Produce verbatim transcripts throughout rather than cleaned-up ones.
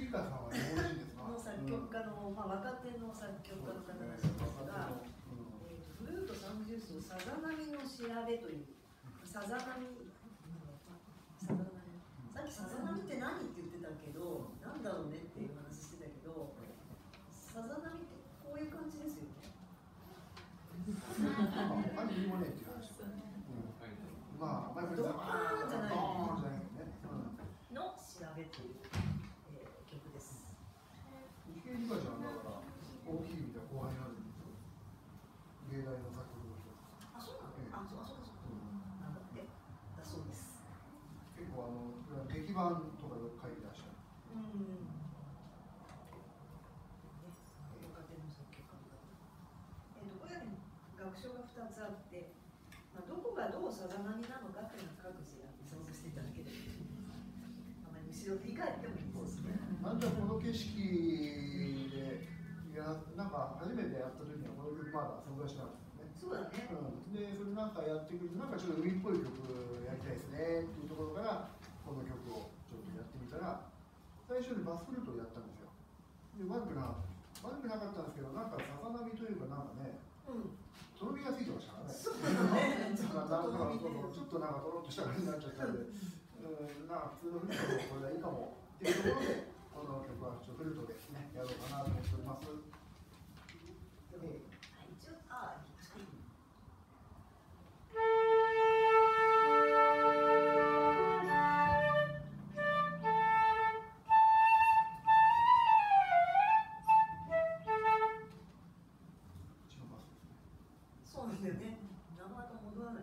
リカさんは日本人ですか？ の作曲家の、まあ、若手の作曲家の方らしいんですが、えー、とフルート三重奏さざ波の調べというさざ波さざ波さっきさざ波って何って言ってたけど、なんだろうねっていう話してたけど、さざ波ってこういう感じですよね。 他にもねっていう話。まあ、まあ、 ドーンじゃないドーンじゃないね。 の調べという、えー、曲です。 池江璃花ちゃんだから大きい意味では後輩になるんですよ。芸大の作曲の人。 あ、そうなの？あ、そうそうそう。なんだって。だそうです。 結構あの劇版とかで書いてらっしゃる。 うん。ね、若手の作曲家の方。えっと、これはね、楽章がふたつあって、まあ、どこがどうさざ波なのかっていうのは各自や想像していただければ。あまり後ろ振り返ってもいいですね。 なんじゃこの景色で、いや、なんか初めてやった時にはこの曲まだ存在しなかったね。 そうだね。 うん、で、それなんかやってくると、なんかちょっと海っぽい曲やりたいですねっていうところから、この曲をちょっとやってみたら、最初にバスフルートをやったんですよ。で、悪くなかった。悪くなかったんですけど、なんかさざ波というか、なんかね、うん、とろみがついてましたからね。 そうだね。ちょっとなんかとろっとした感じになっちゃったんで、うん、なんか普通のフルートでこれがいいかもっていうところで、この曲はちょっとフルートでね、やろうかなと思っております。 一応、あ、そうなんだよね。なかなか戻らない。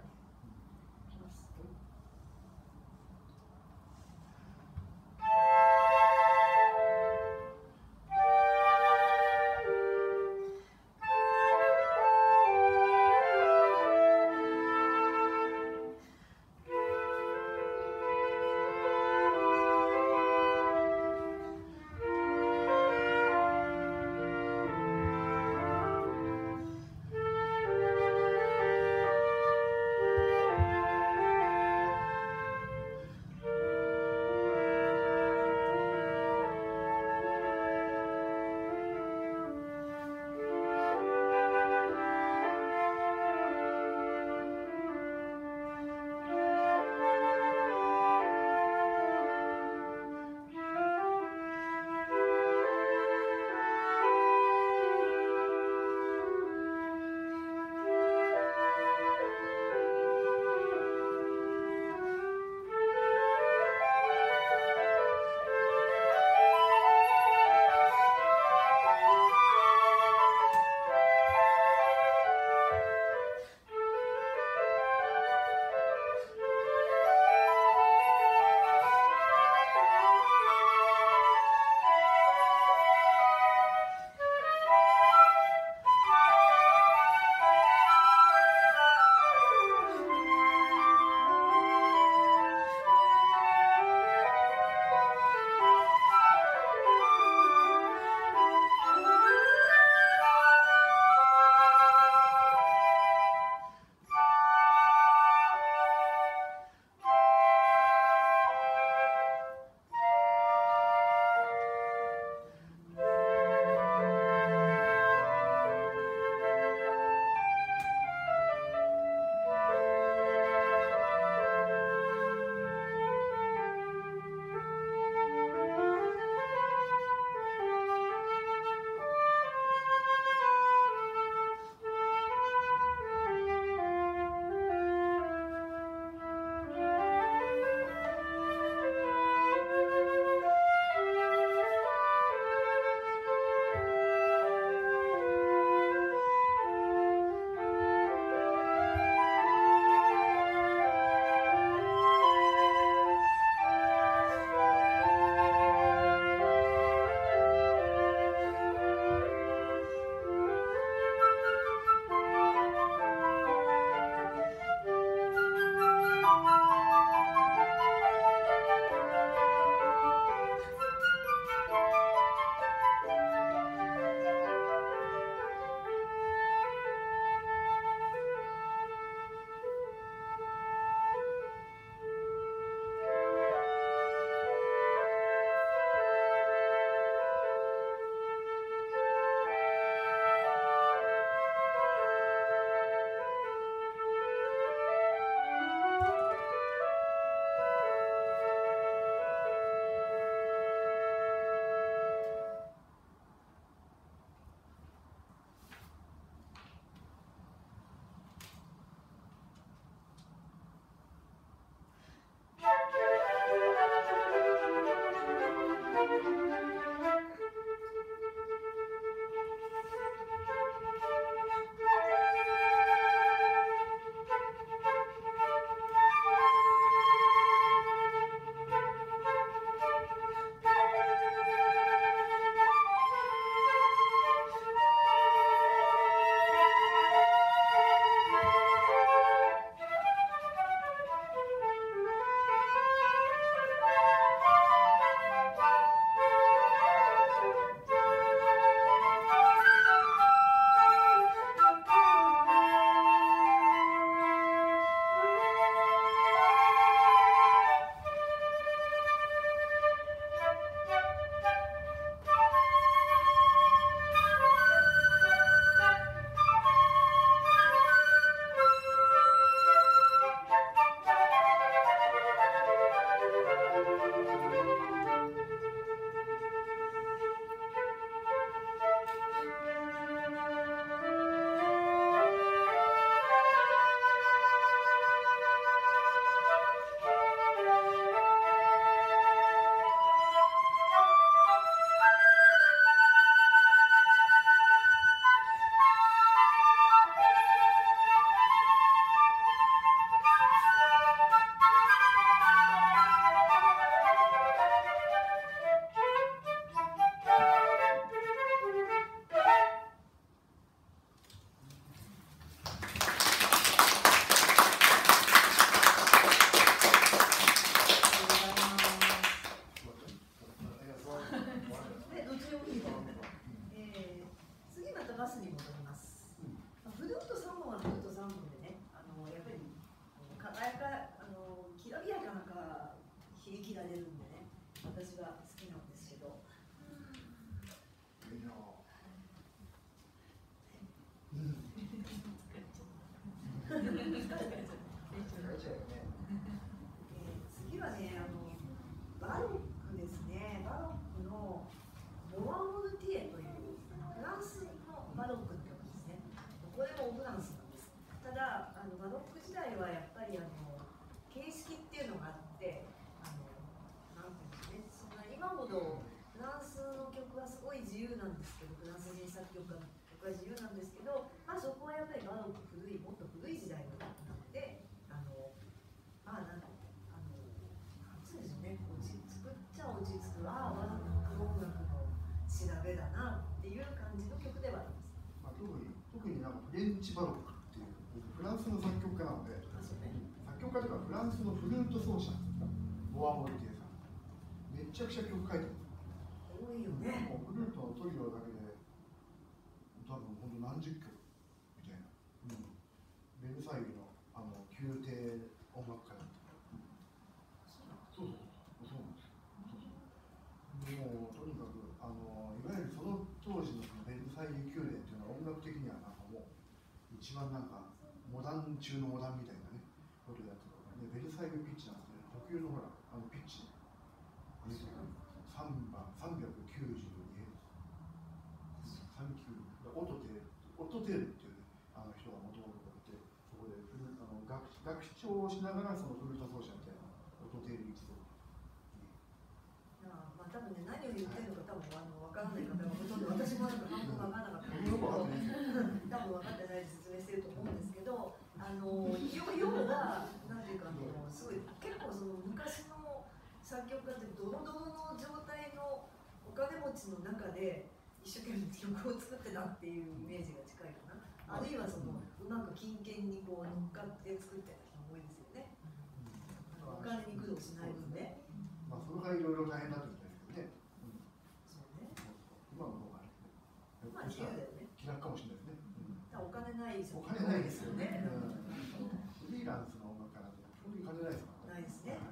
自由なんですけど、フランス人作曲家の曲は自由なんですけど、まあ、そこはやっぱりバロック古い、もっと古い時代の曲なので、あのまあなんかあのなんつうんでしょうね、落ち作っちゃ落ち着く、ああバロック音楽の調べだなっていう感じの曲ではあります。 まあ、特に特になんかフレンチバロックっていうフランスの作曲家なので、 あそうね、 作曲家というかフランスのフルート奏者ボアモルティエさん、めちゃくちゃ曲書いてる。 多いよね。 もうフルートのトリオだけで多分本当何十曲みたいな、うん、ベルサイユのあの宮廷音楽家だった。そうそうそうなんですよ。でもとにかくあのいわゆるその当時のベルサイユ宮殿っていうのは音楽的にはなんかもう一番なんかモダン中のモダンみたいなねことをやってたからね。ベルサイユピッチなんですけど、特有のほらあのピッチさんばんさんびゃくきゅうじゅうにヘルツ、さんきゅうオトテール、オトテールっていう、ね、あの人がもともといて、そこでフルあの 楽, 楽長をしながらそのフルート奏者みたいなオトテール一族。 まあ、多分ね、何を言ってるのか多分あの分からない方がほとんど、私もなんか半分分からなかったんですけど、多分分かってないで説明してると思うんですけど、あの要はなんていうかあのすごい結構その昔の作曲家ってドロドロの状態のお金持ちの中で一生懸命曲を作ってたっていうイメージが近いかな。あるいはそのうまく金券にこう乗っかって作ってた人も多いですよね。お金に苦労しない分で。 まあそれがいろいろ大変だったみたいですけどね。 そうね。 今の方がね。 まあ自由だよね。 気楽かもしれないですね。 お金ないお金ないですよね。フリーランスの音楽家なんて基本的に金ないですからね。ないですね。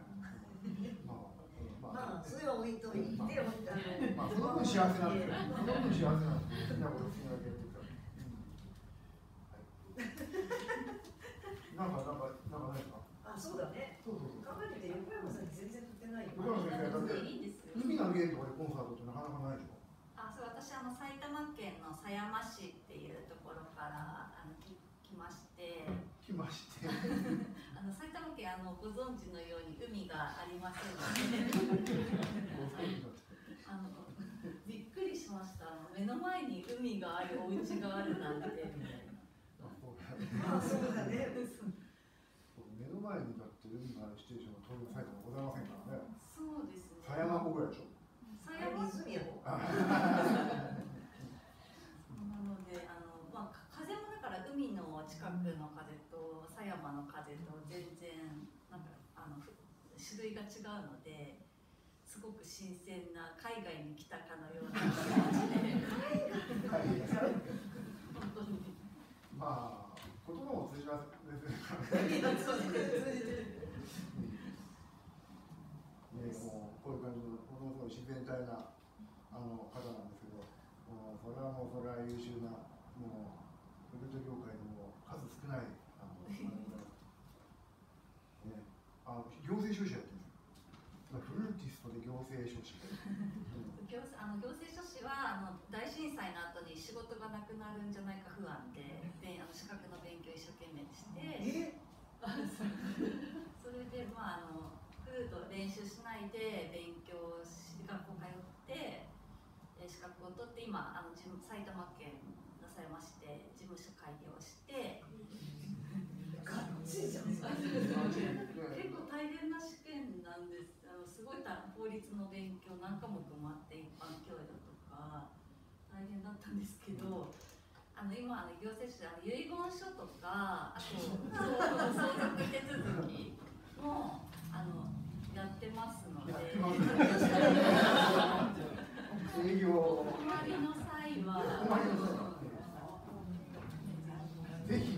まあ、 それは置いといて、まあ、その分幸せなんですよ。その分幸せなんですよ。好きなこと好きなだけやってるから。なんか、なんか、なんかないですか。 あ、そうだね。 そうそうそう。 考えてて、横山さんに全然振ってないよ。 横山先生、だって。海の家とかでコンサートってなかなかないでしょ。 あ、そう、私あの埼玉県の狭山市っていうところからあのき来まして。 来まして。 あの埼玉県あのご存知のように海がありませんのであのびっくりしました。あの目の前に海があるお家があるなんてみたいな。 あ、そうだね。 目の前にだって海があるシチュエーションの東京埼玉ございませんからね。 そうですね。 狭山湖ぐらいでしょ。 狭山湖。 湖やろ。 なのであのまあ風もだから海の近くの風と狭山の風と全然なんかあの種類が違うので、すごく新鮮な海外に来たかのような感じで本当にまあ言葉も通じますね。ね、もうこういう感じのものすごい自然体なあの方なんですけど、もうそれはもうそれは優秀なもうフルート業界でも数少ないあのね、あの行政書士やってるんですよ。フルーティストで行政書士。 行あの行政書士はあの大震災の後に仕事がなくなるんじゃないか不安で、であの資格の勉強を一生懸命して、それでまああのフルート練習しないで勉強し学校通って資格を取って今あの埼玉県の狭山市で事務所開業して。 ガッチリじゃん。 結構大変な試験なんです。あのすごい法律の勉強何科目もあって一般教養とか大変だったんですけど、あの今あの行政書であの遺言書とかあと相続手続きもあのやってますので、 営業お困りの際はぜひ。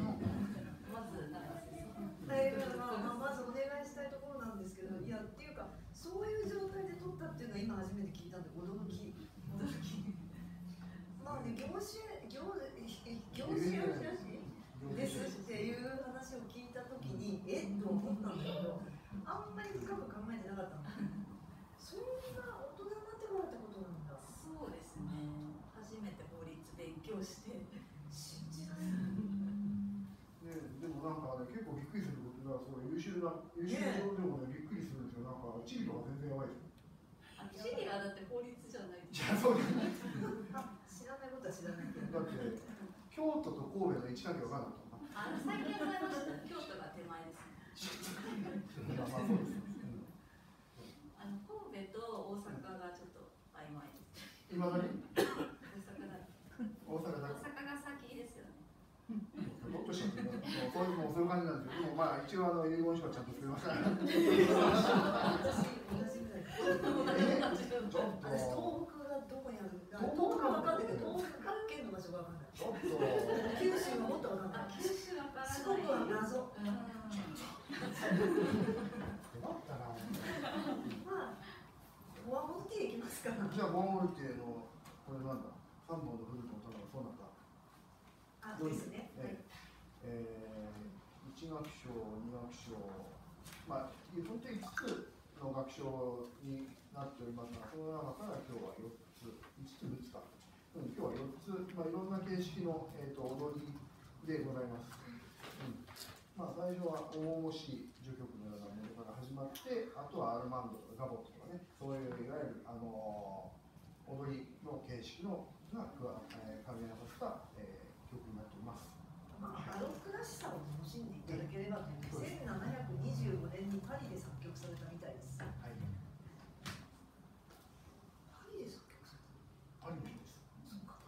まあ、まずお願いしたいところなんですけど、いやっていうかそういう状態で撮ったっていうのは今初めて聞いたんで驚き。驚き。まあね、業種業業種ですっていう話を聞いたときにえっと思ったんだけど、あんまり深く考えてなかったの。そんな大人になってからってことなんだ。 そうですね。初めて法律勉強して信じられない。 ね、でもなんかね、結構びっくりすることが、そう優秀な優秀な人でもね、びっくりするんですよ。なんか地理とか全然やばいですよ。 あ、地理はだって法律じゃない。 じゃあそうですね。 あ、 京都と神戸の位置関係分からなかったのかあの最近思いました。京都が手前ですね。 まあまあそうです、うん、 あの神戸と大阪がちょっと曖昧です。 今だに大阪だ。 大阪だ大阪が先ですよね。 どっとしたってもうそういうもうそういう感じなんですけど、でもまあ一応あの遺言書はちゃんと作りましたから。 私同じぐらい。 ちょっと私東北がどこにあるか、東北は分かんないけど、東北各県の場所が分かんない。 ちょっと九州はもっと分かんない。 九州わからない。 四国は謎。 うん。 困ったな。 まあ、フォアボールティーいきますから。 じゃあモンゴル系のこれなんだ。三本のフルートの歌がそうなんだ。 あ、ですね。はい。 えー、いち楽章、に楽章、まあ本当にいつつの楽章になっておりますが、その中から今日はよっつ、いつつみっつか。うん、今日はよっつ、まあいろんな形式のえっ、と踊りでございます。うん、まあ最初は大腰序曲のようなものから始まって、あとはアルマンドとかガボットとかね、そういういわゆるあのー、踊りの形式のが加わ、えー、関連なさった、えー、曲になっております。 まあ、バロックらしさを楽しんでいただければと、せんななひゃくにじゅうごねんにパリで作曲されたみたいです。 はい。 パリで作曲された。 パリの日です。 そうか。 はい。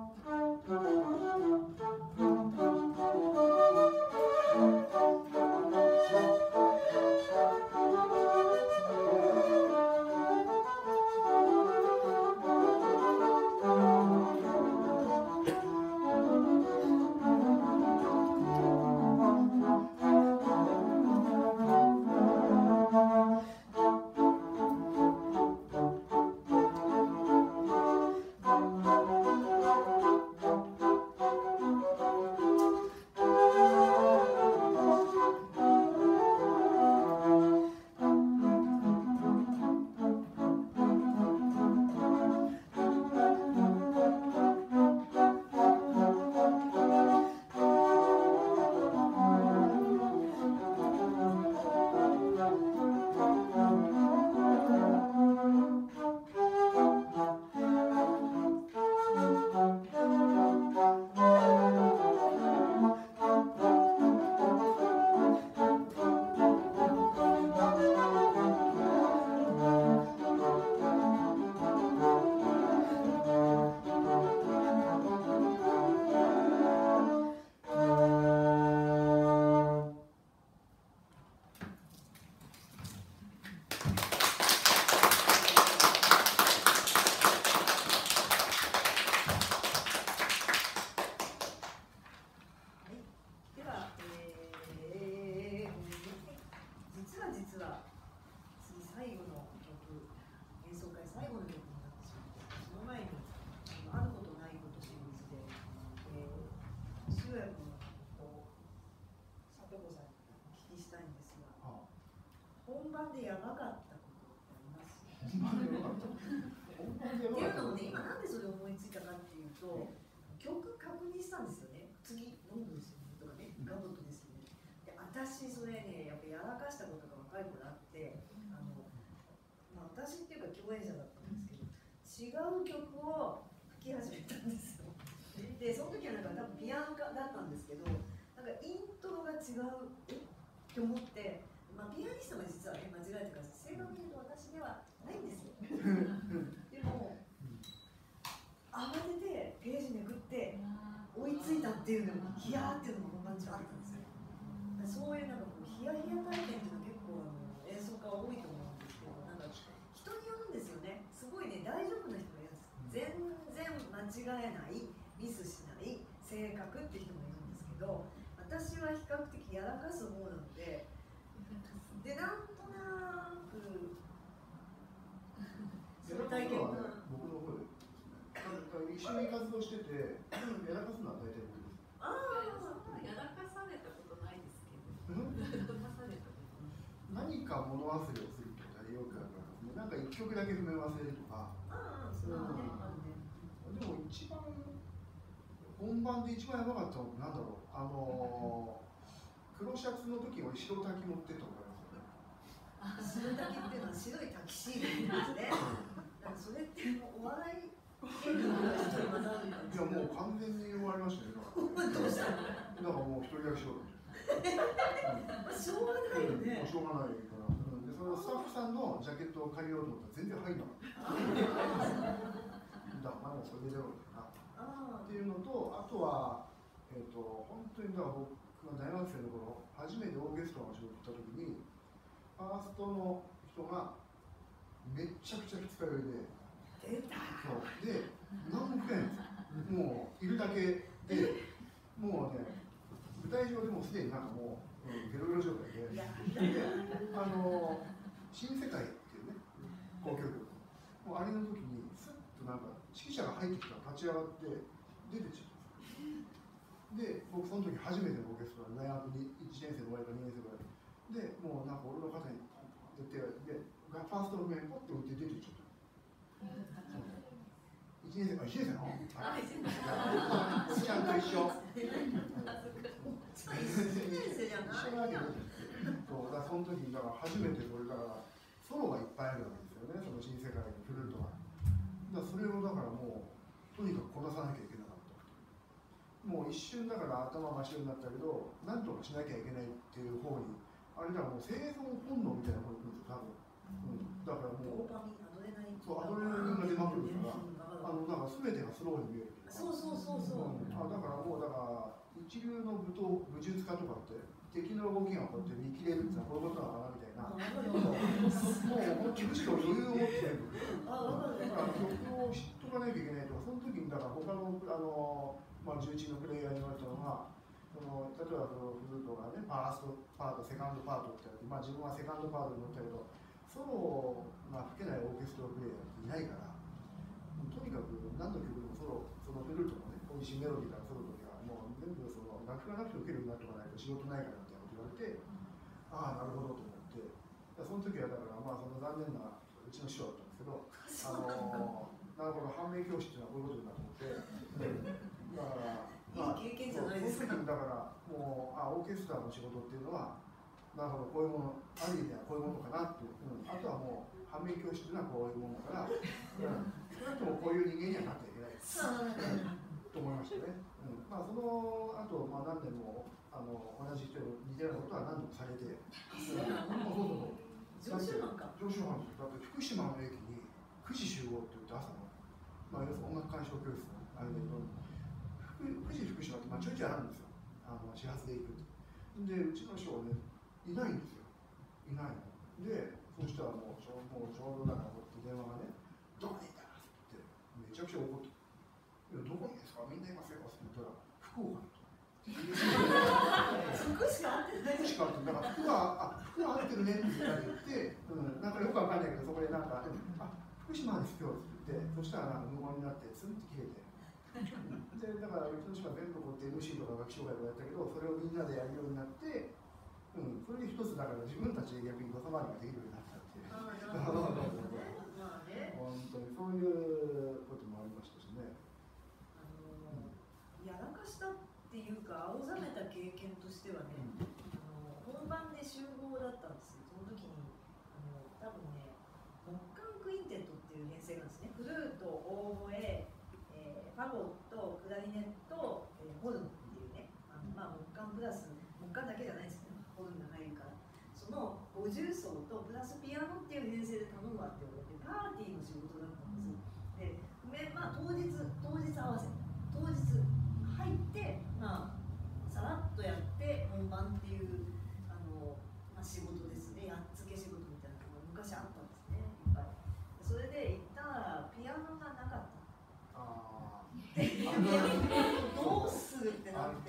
本番でやばかったことってあります？ 本番でやばかった。本番でやばかった。 っていうのもね、今なんでそれを思いついたかっていうと、曲確認したんですよね。次ロンドンですよねとかね、ガボットですよね。で、私それね、やっぱやらかしたことが若い頃あって、あの、まあ私っていうか共演者だったんですけど、違う曲を吹き始めたんですよ。で、その時はなんか多分ピアノかだったんですけど、なんかイントロが違うえって思って。まあ、ピアニストが実は、ね、間違えてください。正確に言うと私ではないんですよ。でも、慌ててページめくって追いついたっていうのも、ヒヤーっていうのも本番中あったんですよ。そういうなんかこうヒヤヒヤ体験っていうのは結構あの演奏家多いと思うんですけど、なんか人によるんですよね。すごいね、大丈夫な人がいるんです。全然間違えない、ミスしない、正確って人もいるんですけど、私は比較的やらかす方なので、で、なんとなくそういう体験が、 ね、僕の方で一緒に活動してて、やらかすのは大体僕です。 ああ、やらかされたことないですけど。やらかされたことない。 何か物忘れをするとかよくあるから、なんか一曲だけ譜面忘れるとか。 ああ、そうね、あるね。 でも一番本番で一番やばかったのってなんだろう。あのー、黒シャツの時は白滝持ってったことありますよね。 白滝っていうのは白いタキシードですね。なんかそれってお笑い芸人の人に混ざる感じ。 いやもう完全に終わりましたね。 どうしたの？ だからもう一人だけ白まあしょうがないよね。 しょうがないから。うん、でそのスタッフさんのジャケットを借りようと思ったら全然入んなかった。だからもうそれでやろうかな。っていうのと、あとはえっ、ー、と本当にだから僕が大学生の頃初めてオーケストラの仕事行った時に。ファーストの人がめっちゃくちゃ二日酔いで、そうで何も吹けないんですよ。もういるだけで、もうね、舞台上でもすでになんかもう、うん、ゲロゲロ状態で、であの新世界っていうね、交響曲、もうあれの時にスッとなんか指揮者が入ってきたら立ち上がって出てっちゃったんですよ。で、僕その時初めてのオーケストラ、大学にいちねん生の終わりかにねん生ぐらいで、もうなんか俺の肩に出て、で、ファーストの面ポッと置いて出ていっちゃった。いちねん生、あ、いちねん生なの？あ、いちねん生。ちゃんと一緒。いちねん生じゃない。一緒なわけで。そう、だからその時だから初めてそれからソロがいっぱいあるわけですよね。その新世界のフルートが。だからそれをだからもうとにかくこなさなきゃいけなかった。もう一瞬だから頭真っ白になったけど、なんとかしなきゃいけないっていう方に。あれだもう生存本能みたいなものなんですよ、多分。うん、だからもう、そう、アドレナリンが出まくるから、 あのなんか全てがスローに見えるというか。 そうそうそうそう。 うん、あだからもうだから一流の武闘武術家とかって敵の動きがこうやって見切れるってのはこういうことなのかなみたいな。もうむしろ余裕を持って全部。だから曲を知っとかなきゃいけないとか、その時にだから他のあのまあ重鎮のプレイヤーに言われたのが。その例えばそのフルートがね、ファーストパート、セカンドパートってやって、まあ、自分はセカンドパートに乗ったけど、ソロが吹けないオーケストラプレイヤーっていないから、とにかく何の曲でもソロ、そのフルートのね、美味しいメロディーからソロとか、もう全部その楽譜がなくて受けるようになっておかないと仕事ないからみたいなこと言われて、ああ、なるほどと思って、その時はだから、まあ、その残念なうちの師匠だったんですけど、あのなるほど、反面教師っていうのはこういうことだと思って、だから、まあ、 いい経験じゃないですか。 その時にだからもうあオーケストラの仕事っていうのはなるほどこういうものある意味ではこういうものかなっていう、うん、あとはもう反面教師っていうのはこういうものだから、うん、少なくともこういう人間にはなってはいけない、うん、と思いましたね。うん、まあそのあと、まあ、何年もあの同じ人に似たようなことは何度もされて、うん、そうそうそう常習犯か常習犯ですよ。だって福島の駅にくじ集合って言って朝の、まあ、要するに音楽鑑賞教室のあれで富士福島って、まあ、ちょいちょいあるんですよ、あの始発で行くで、うちの師匠はね、いないんですよ、いないの。で、そしたらもうちょもうちょうどだからこうやって電話がね、どこにいたって言って、めちゃくちゃ怒って、いやどこにですか、みんないますよって言ったら、福岡に。 福しか合ってない。 福しか合ってない。だから福は、あ、福は合ってるねって言って、うん、なんかよくわかんないけど、そこでなんか、あ、福島ですよって言って、そしたらなんか無言になって、ツンって切れて。でだからうちの人は全部こう エムシー とか楽器障害とかやったけど、それをみんなでやるようになって、うん、それで一つだから自分たちで逆に土佐回りができるようになったっていう。 まあね、 本当にそういうこともありましたしね。 あのやらかしたっていうか青ざめた経験としてはね、うん、あの本番で集合だったんですよ。その時にあの多分ね、木管クインテットっていう編成なんですね。フルート、オーボエ、ファゴット、クラリネット、えー、ホルンっていうね、あのまあ、木管プラス、木管だけじゃないですね、ホルンが入るから、そのご重奏とプラスピアノっていう編成で頼むわって言われて、パーティーの仕事だったんですよ。で、まあ、当日、当日合わせ、当日入って、まあ、さらっとやって本番っていう、あのまあ、仕事ですね、やっつけ仕事みたいなのが昔あったんですね、いっぱい。それで行ったら、ピアノがなかった。どうするってなって、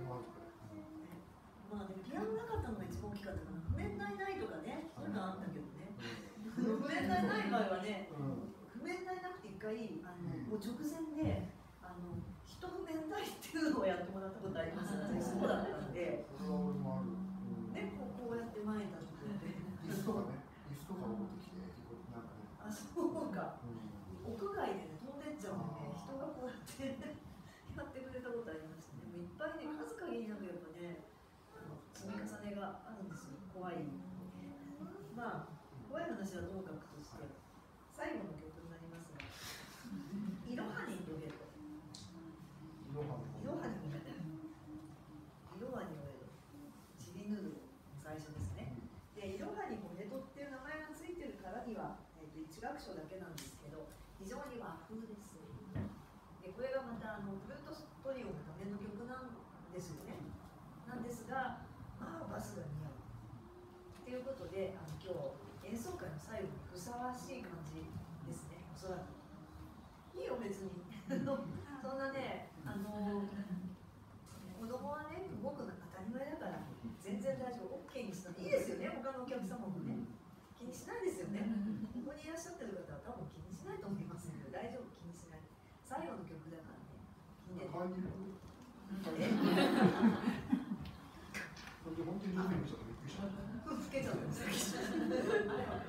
まあでもピアノなかったのが一番大きかったかな。譜面台ないとかね、そういうのあったけどね。譜面台ない場合はね、譜面台なくて一回あのもう直前であの一譜面台っていうのをやってもらったことあります。そうだったんで、ね、こうこうやって前に立って椅子とかね、椅子とか持ってきてなんかね。 あ、そうか。屋外でね飛んでっちゃうんで、人がこうやってやってくれたことありましたね。もういっぱいね、数限りなくやっぱね、積み重ねがあるんですよ。怖い。まあ怖い話はともかくとして、最後の曲になりますが、いろはにどげと。いろはにどげと。いろはにどげと。ちびぬる最初ですね。で、いろはにどげとっていう名前がついてるからには、えっと一楽章だけなんですけど、非常に和風です。でこれがまたあのフルートトリオのための曲なんですよね。なんですが、まあバスが似合う。ということで、あの今日演奏会の最後にふさわしい感じですね。おそらく。いいよ別に。そんなね、あの子供はね、僕の当たり前だから全然大丈夫。オッケーにしたらいいですよね。他のお客様もね。気にしないですよね。ここにいらっしゃってる方は多分気にしないと思いますので、大丈夫、気にしない。最後の曲だからね。気に出て。本当に本当につけちゃったんですよ。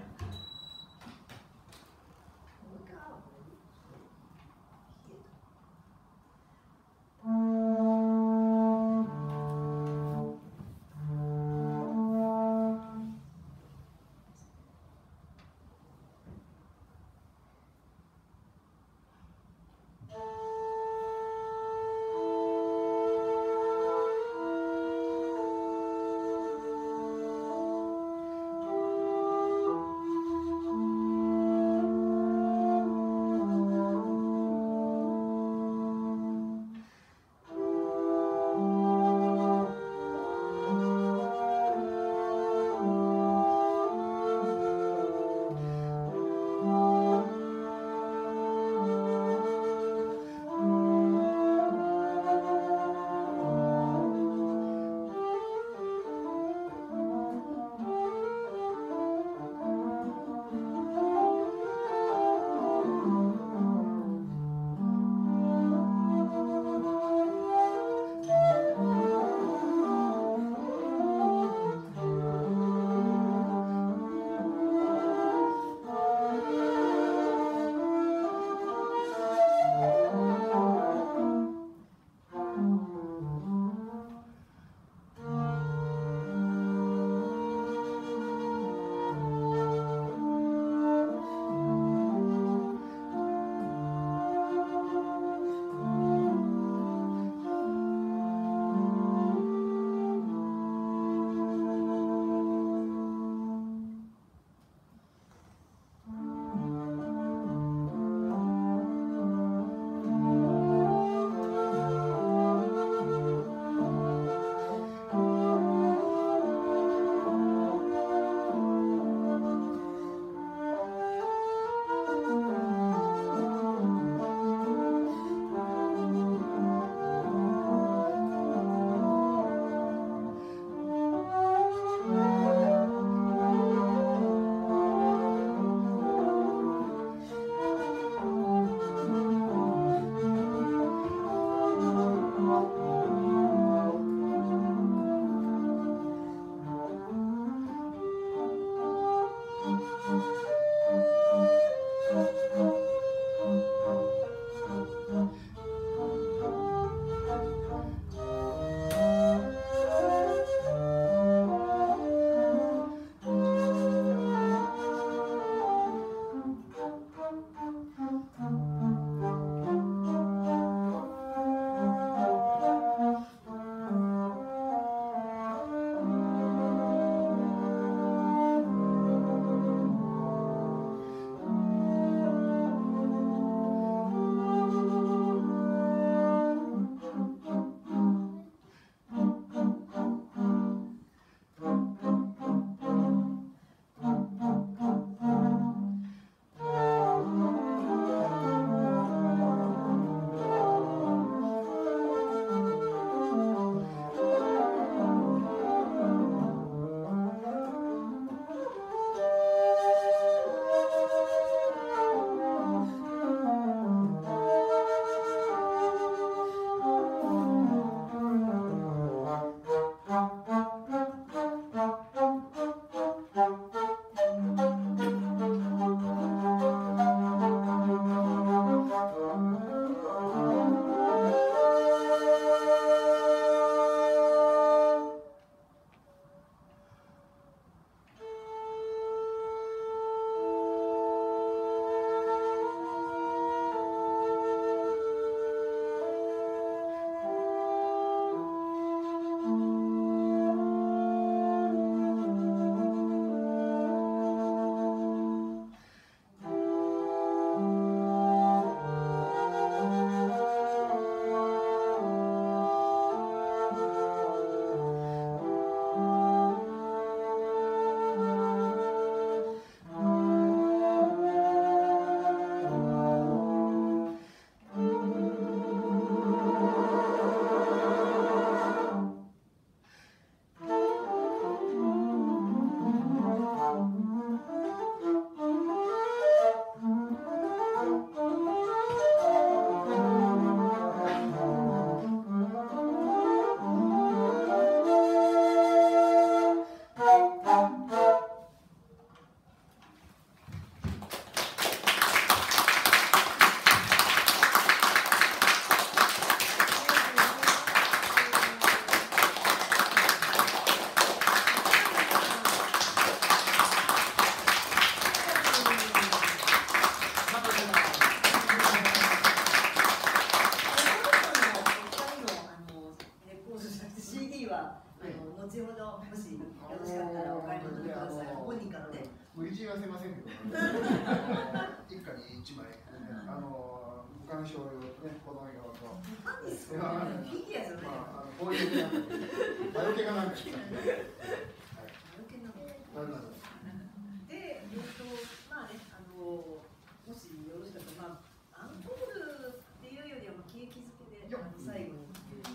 一家に一枚、あの武漢症用とね、保存用と。 何ですか？フィギュアじゃない。 まあ、あのこういうなんか、魔除けがなんか使って。 魔除けなの。で、えっと、まあね、あの、もしよろしかったら、まあ、アンコールっていうよりは、景気づけで、あの、最後に。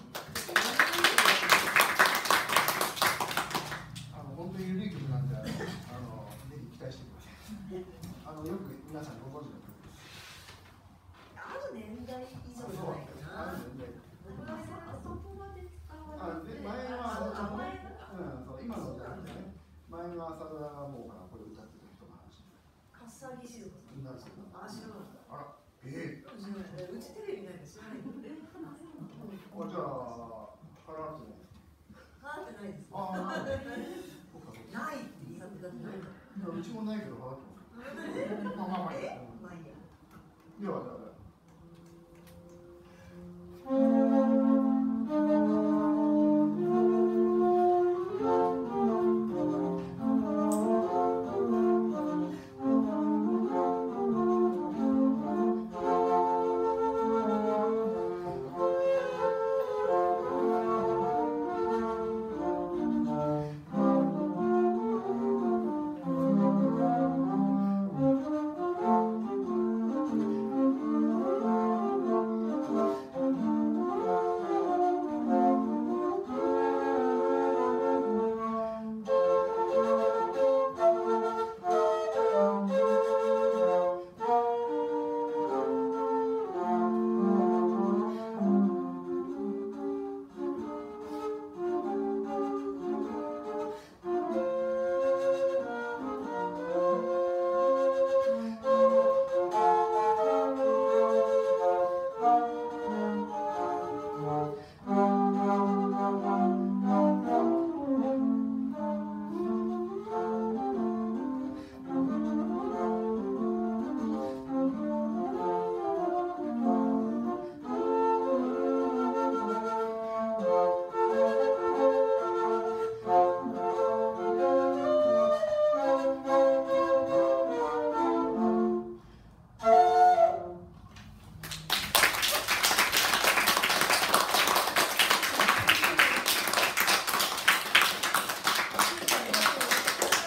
あの、本当に緩い曲なんで、あの、ぜひ期待してください。あの、よく皆さんご存知の曲です。 ある年代以上じゃないかな。 ある年代。 あそこまで使わあ、で、 れて前は、 ああの、 前うん、そう、今のじゃなくてね。前の朝ドラがもうから、これ歌ってた人の話。 笠木静子さん。 なんですけど。 あ、知らなかった。 あら、ええ。 知らない。うちテレビないの知らないの。 あ、じゃあ、払ってないですか。 払ってないです。 ああ、そうか、そうか。 ないって言い方だってない。 うちもないけど払ってます。まあまあまあ。 え、まあいいや。 では、じゃあ。